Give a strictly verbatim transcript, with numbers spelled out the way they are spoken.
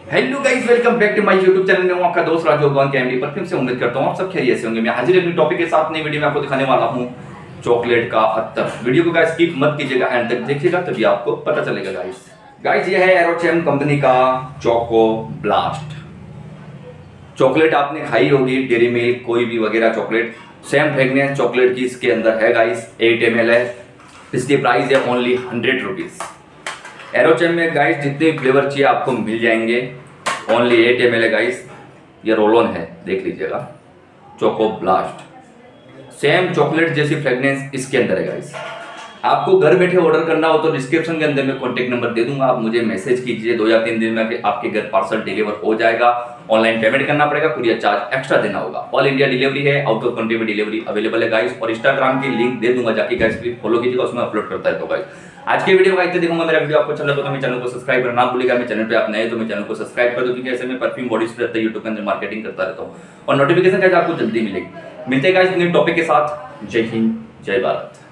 Hello guys, welcome back to my YouTube channel में। हूं आपका दोस्त राजू भगवान कैमरी परफ्यूम से। उम्मीद करता हूं आप सब खैरियत से होंगे। मैं हाजिर अपनी टॉपिक के साथ नई वीडियो में आपको दिखाने वाला हूं चॉकलेट का अत्तर। वीडियो को गाइस स्किप मत कीजिएगा, एंड तक देखिएगा तभी आपको पता चलेगा। गाइस गाइस ये है एरोचेम कंपनी का चोको ब्लास्ट चॉकलेट। आपने खाई होगी डेयरी मिल्क कोई भी वगैरह चॉकलेट, सेम फ्रेगनेंस चॉकलेट की इसके अंदर है गाइस। एट एम एल है, इसकी प्राइस है ओनली हंड्रेड रुपीज। एरोचेम में गाइस जितने फ्लेवर चाहिए आपको मिल जाएंगे। ओनली एट एम एल है गाइस। ये रोल ऑन है, देख लीजिएगा। चोको ब्लास्ट सेम चॉकलेट जैसी फ्रेगनेंस इसके अंदर है गाइस। आपको घर बैठे ऑर्डर करना हो तो डिस्क्रिप्शन के अंदर मैं कॉन्टेक्ट नंबर दे दूंगा, आप मुझे मैसेज कीजिए। दो या तीन दिन में आपके घर पार्सल डिलीवर हो जाएगा। ऑनलाइन पेमेंट करना पड़ेगा, कुरियर चार्ज एक्स्ट्रा देना होगा। ऑल इंडिया डिलीवरी है, आउट ऑफ कंट्री में डिलीवरी अवेलेबल है गाइस। और इंस्टाग्राम की लिंक दे दूंगा, जाके गाइस प्लीज फॉलो कीजिएगा, उसमें अपलोड करता है। तो गाइस आज के वीडियो में देखूंगा। मेरा वीडियो आपको अच्छा लगा तो मेरे चैनल को सब्सक्राइब करना ना भूलिएगा। मेरे चैनल पे आप नए तो मेरे चैनल को सब्सक्राइब कर दो, क्योंकि ऐसे में परफ्यूम बॉडी स्प्रे रहता है, यूट्यूब के अंदर मार्केटिंग करता रहता हूँ और नोटिफिकेशन गाइस आपको जल्दी मिलेगी। मिलते हैं गाइस नए टॉपिक के साथ। जय हिंद, जय भारत।